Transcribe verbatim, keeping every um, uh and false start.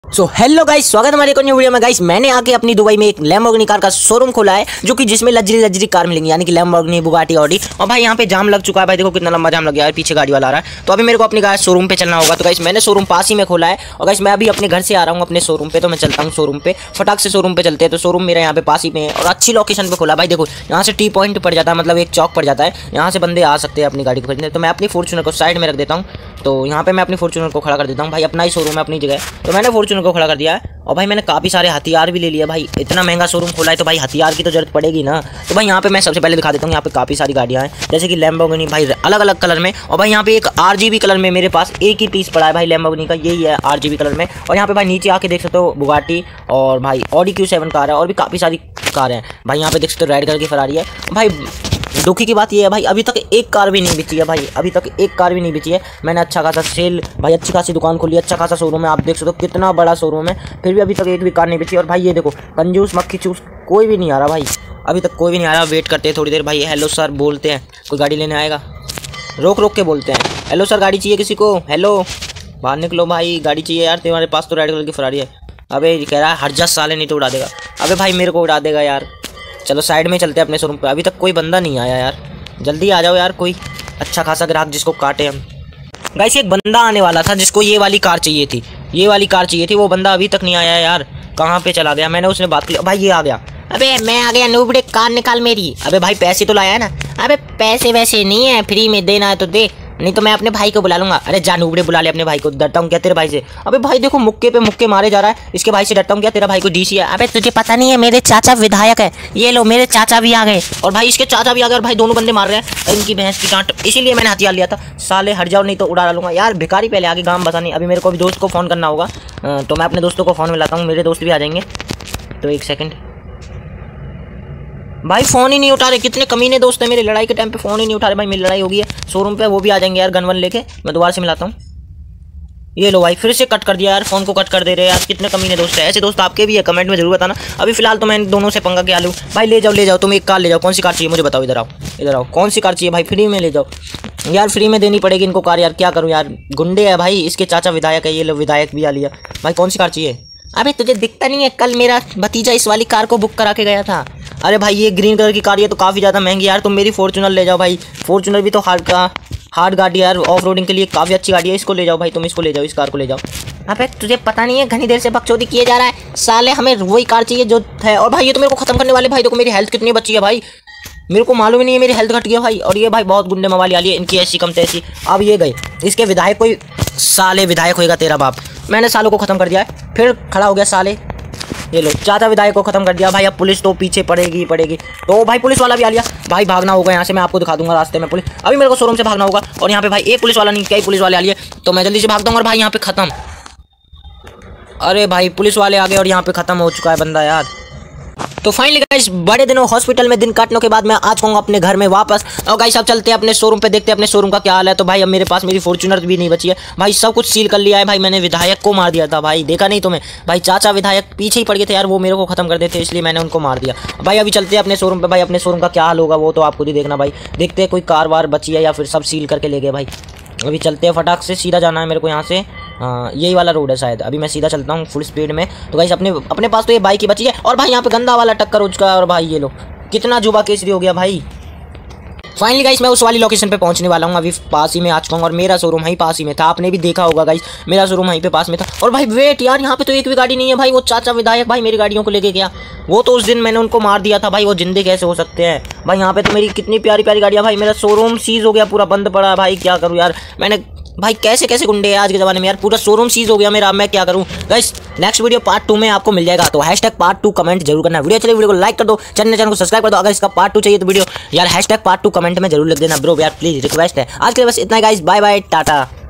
So hello guys, स्वागत है हमारे एक न्यू वीडियो में। गाइस मैंने आके अपनी दुबई में एक लैम्बोर्गिनी कार का शोरूम खोला है, जो कि जिसमें लग्जरी लग्जरी कार मिलेंगी, यानी कि लैम्बोर्गिनी, बुगाटी, ऑडी। और भाई यहाँ पे जाम लग चुका है। भाई देखो कितना लंबा जाम लग गया है, पीछे गाड़ी वाला आ रहा है। तो अभी मेरे को अपनी गाड़ी शोरूम पे चलना होगा। तो गाइस मैंने शोरूम पास ही में खोला है। और गाइस मैं अभी अपने घर से आ रहा हूँ अपने शोरूम पे, तो मैं चलता हूँ शोरूम पे। फटाक से शोरूम पे चलते हैं। तो शोरूम मेरा यहाँ पे पास ही में है और अच्छी लोकेशन पे खोला। भाई देखो यहाँ से टी पॉइंट पड़ जाता है, मतलब एक चौक पड़ जाता है। यहाँ से बंदे आ सकते हैं अपनी गाड़ी को खरीदने। तो मैं अपनी फॉर्च्यूनर को साइड में रख देता हूँ। तो यहाँ पे मैं अपनी फॉर्च्यूनर को खड़ा कर देता हूँ। भाई अपना ही शोरूम है, अपनी जगह। तो मैंने फॉर्च्यूनर को खड़ा कर दिया है। और भाई मैंने काफ़ी सारे हथियार भी ले लिया। भाई इतना महंगा शोरूम खोला है तो भाई हथियार की तो जरूरत पड़ेगी ना। तो भाई यहाँ पे मैं सबसे पहले दिखा देता हूँ। यहाँ पे काफ़ी सारी गाड़ियाँ हैं, जैसे कि लैम्बोर्गिनी भाई अलग अलग कलर में। और भाई यहाँ पे एक आरजीबी कलर में मेरे पास एक ही पीस पड़ा है भाई लैम्बोर्गिनी का, यही है आरजीबी कलर में। और यहाँ पे भाई नीचे आके देख सकते हो बुगाटी और भाई ऑडी क्यू सेवन कार है, और भी काफ़ी सारी कार हैं। भाई यहाँ पे देख सकते हो रेड कलर की फरारी है। भाई दुखी की बात ये है भाई, अभी तक एक कार भी नहीं बिची है। भाई अभी तक एक कार भी नहीं बिची है। मैंने अच्छा खासा सेल भाई अच्छी खासी दुकान खोली है, अच्छा खासा शोरूम है। आप देख सकते हो कितना बड़ा शोरूम है, फिर भी अभी तक एक भी कार नहीं बिची। और भाई ये देखो कंजूस मक्खी चूस कोई भी नहीं आ रहा भाई, अभी तक कोई भी नहीं आ रहा। वेट करते हैं थोड़ी देर। भाई हेलो सर बोलते हैं, कोई गाड़ी लेने आएगा, रोक रोक के बोलते हैं हेलो सर गाड़ी चाहिए किसी को, हेलो बाहर निकलो भाई गाड़ी चाहिए यार, तुम्हारे पास तो रेड कलर की फरारी है। अबे कह रहा है हर जस साले नहीं तो उड़ा देगा। अबे भाई मेरे को उड़ा देगा यार। चलो साइड में चलते हैं अपने शोरूम पे। अभी तक कोई बंदा नहीं आया यार, जल्दी आ जाओ यार, कोई अच्छा खासा ग्राहक जिसको काटे हम। गाइस एक बंदा आने वाला था जिसको ये वाली कार चाहिए थी, ये वाली कार चाहिए थी। वो बंदा अभी तक नहीं आया यार, कहाँ पे चला गया। मैंने उसने बात की, भाई ये आ गया। अबे मैं आ गया नूबड़े, कार निकाल मेरी। अबे भाई पैसे तो लाया है ना। अबे पैसे वैसे नहीं है, फ्री में देना है तो दे, नहीं तो मैं अपने भाई को बुला लूंगा। अरे जा नूबड़े बुला ले अपने भाई को, डरता हूँ क्या तेरे भाई से। अबे भाई देखो मुक्के पे मुक्के मारे जा रहा है, इसके भाई से डरता हूँ क्या, तेरा भाई को डीसी है। अबे तुझे पता नहीं है मेरे चाचा विधायक है, ये लो मेरे चाचा भी आ गए। और भाई इसके चाचा भी आ गए, और भाई दोनों बंदे मार रहे हैं इनकी भैंस की डांट। इसीलिए मैंने हथियार लिया था। साले हट जाओ नहीं तो उड़ा डालूंगा यार। भिखारी पहले आगे गाँव बता नहीं। अभी मेरे को अभी दोस्त को फ़ोन करना होगा, तो मैं अपने दोस्तों को फ़ोन मिलाता हूँ, मेरे दोस्त भी आ जाएंगे। तो एक सेकेंड भाई, फ़ोन ही नहीं उठा रहे। कितने कमीने दोस्त हैं मेरे, लड़ाई के टाइम पे फ़ोन ही नहीं उठा रहे। भाई मेरी लड़ाई होगी है शोरूम पे, वो भी आ जाएंगे यार गन वन लेके। मैं दोबारा से मिलाता हूँ। ये लो भाई फिर से कट कर दिया यार, फ़ोन को कट कर दे रहे हैं यार। कितने कमीने दोस्त हैं, ऐसे दोस्त आपके भी है, कमेंट में जरूर बताना। अभी फिलहाल तो मैं इन दोनों से पंगा क्या लूँ। भाई ले जाओ ले जाओ, तुम एक कार ले जाओ। कौन सी कार चाहिए मुझे बताओ, इधर आओ इधर आओ। कौन सी कार चाहिए भाई, फ्री में ले जाओ यार, फ्री में देनी पड़ेगी इनको कार यार। क्या करूँ यार, गुंडे है भाई। इसके चाचा विधायक है, ये लो विधायक भी आ लिया। भाई कौन सी कार चाहिए। अबे तुझे दिखता नहीं है, कल मेरा भतीजा इस वाली कार को बुक करा के गया था। अरे भाई ये ग्रीन कलर की कार, ये तो काफ़ी ज़्यादा महंगी यार। तुम मेरी फॉर्च्यूनर ले जाओ भाई, फॉर्च्यूनर भी तो हार्ड का हार्ड गाड़ी यार, ऑफ रोडिंग के लिए काफ़ी अच्छी गाड़ी है। इसको ले जाओ भाई, तुम इसको ले जाओ, इस कार को ले जाओ। अबे तुझे पता नहीं है, घनी देर से बकचोदी किए जा रहा है साले, हमें वही कार चाहिए जो है। और भाई ये तो मेरे को ख़त्म करने वाले। भाई देखो मेरी हेल्थ कितनी बची है भाई, मेरे को मालूम ही नहीं है, मेरी हेल्थ घट गया भाई। और ये भाई बहुत गुंडे मवाली वाली है, इनकी ऐसी कम तैसी। अब ये गए, इसके विधायक कोई साले विधायक होएगा तेरा बाप। मैंने सालों को ख़त्म कर दिया है, फिर खड़ा हो गया साले। ये लो चाचा विधायक को खत्म कर दिया भाई। अब पुलिस तो पीछे पड़ेगी पड़ेगी। तो भाई पुलिस वाला भी आ लिया। भाई भागना होगा यहाँ से, मैं आपको दिखा दूंगा रास्ते में पुलिस। अभी मेरे को शोरूम से भागना होगा। और यहाँ पे भाई एक पुलिस वाला नहीं, कई पुलिस वाले आ लिए, तो मैं जल्दी से भागता हूँ। और भाई यहाँ पे खत्म। अरे भाई पुलिस वाले आ गए और यहाँ पे खत्म हो चुका है बंदा यार। तो फाइनली गाइस बड़े दिनों हॉस्पिटल में दिन काटने के बाद मैं आ जाऊंगा अपने घर में वापस। और गाइस अब चलते हैं अपने शोरूम पे, देखते हैं अपने शोरूम का क्या हाल है। तो भाई अब मेरे पास मेरी फॉर्च्यूनर भी नहीं बची है भाई, सब कुछ सील कर लिया है भाई। मैंने विधायक को मार दिया था भाई, देखा नहीं तुम्हें भाई, चाचा विधायक पीछे ही पड़ गए थे यार, वो मेरे को खत्म कर देते, इसलिए मैंने उनको मार दिया। भाई अभी चलते हैं अपने शोरूम पर। भाई अपने शोरूम का क्या हाल होगा वो तो आप खुद ही देखना भाई। देखते हैं कोई कार वार बची है या फिर सब सील करके ले गए भाई। अभी चलते हैं, फटाक से सीधा जाना है मेरे को यहाँ से। हाँ यही वाला रोड है शायद। अभी मैं सीधा चलता हूँ फुल स्पीड में। तो गाइस अपने अपने पास तो ये बाइक ही बची है। और भाई यहाँ पे गंदा वाला टक्कर हो चुका है। और भाई ये लो कितना जुबा केसरी हो गया भाई। फाइनली गाइस मैं उस वाली लोकेशन पे पहुंचने वाला हूँ, अभी पास ही में आ चुका हूँ। और मेरा शोरूम वहीं पास ही में था, आपने भी देखा होगा गाइस, मेरा शोरूम वहीं पे पास में था। और भाई वेट यार, यहाँ पे तो एक भी गाड़ी नहीं है भाई। वो चाचा विधायक भाई मेरी गाड़ियों को लेके गया, वो तो उस दिन मैंने उनको मार दिया था भाई, वो जिंदे कैसे हो सकते हैं भाई। यहाँ पे तो मेरी कितनी प्यारी प्यारी गाड़ियाँ भाई। मेरा शोरूम सीज हो गया, पूरा बंद पड़ा भाई। क्या करूँ यार मैंने, भाई कैसे कैसे गुंडे हैं आज के ज़माने में यार। पूरा शोरूम सीज हो गया मेरा, अब मैं क्या करूँ guys. Next video part two में आपको मिल जाएगा, तो हैशटैग पार्ट टू कमेंट जरूर करना। वीडियो चलिए वीडियो को लाइक कर दो, चैनल चैनल को सब्सक्राइब कर दो। अगर इसका पार्ट टू चाहिए तो वीडियो यार हैशटैग पार्ट टू कमेंट में जरूर लिख देना ब्रो यार, प्लीज रिक्वेस्ट है। आज के लिए बस इतना ही गाइस, बाय बाय टाटा।